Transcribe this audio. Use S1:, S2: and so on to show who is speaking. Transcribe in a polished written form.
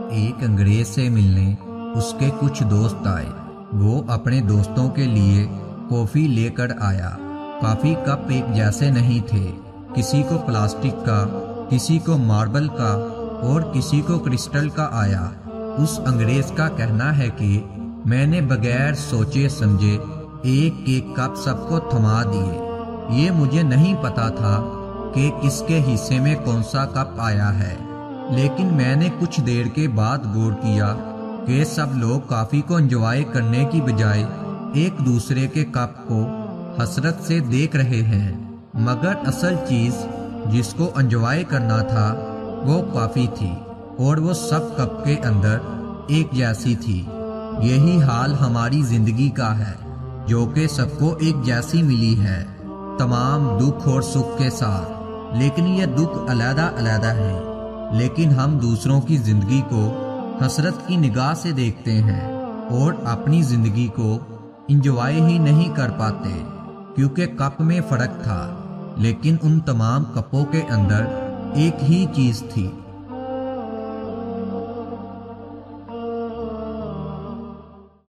S1: ایک انگریز سے ملنے اس کے کچھ دوست آئے۔ وہ اپنے دوستوں کے لیے کافی لے کر آیا۔ کافی کپ ایک جیسے نہیں تھے، کسی کو پلاسٹک کا، کسی کو ماربل کا اور کسی کو کرسٹل کا آیا۔ اس انگریز کا کہنا ہے کہ میں نے بغیر سوچے سمجھے ایک ایک کپ سب کو تھما دیے۔ یہ مجھے نہیں پتا تھا کہ کس کے حصے میں کون سا کپ آیا ہے، لیکن میں نے کچھ دیر کے بعد غور کیا کہ سب لوگ کافی کو انجوائے کرنے کی بجائے ایک دوسرے کے کپ کو حسرت سے دیکھ رہے ہیں، مگر اصل چیز جس کو انجوائے کرنا تھا وہ کافی تھی، اور وہ سب کپ کے اندر ایک جیسی تھی۔ یہی حال ہماری زندگی کا ہے، جو کہ سب کو ایک جیسی ملی ہے، تمام دکھ اور سکھ کے ساتھ، لیکن یہ دکھ علیحدہ علیحدہ ہیں۔ لیکن ہم دوسروں کی زندگی کو حسرت کی نگاہ سے دیکھتے ہیں اور اپنی زندگی کو انجوائے ہی نہیں کر پاتے، کیونکہ کپ میں فرق تھا، لیکن ان تمام کپوں کے اندر ایک ہی چیز تھی۔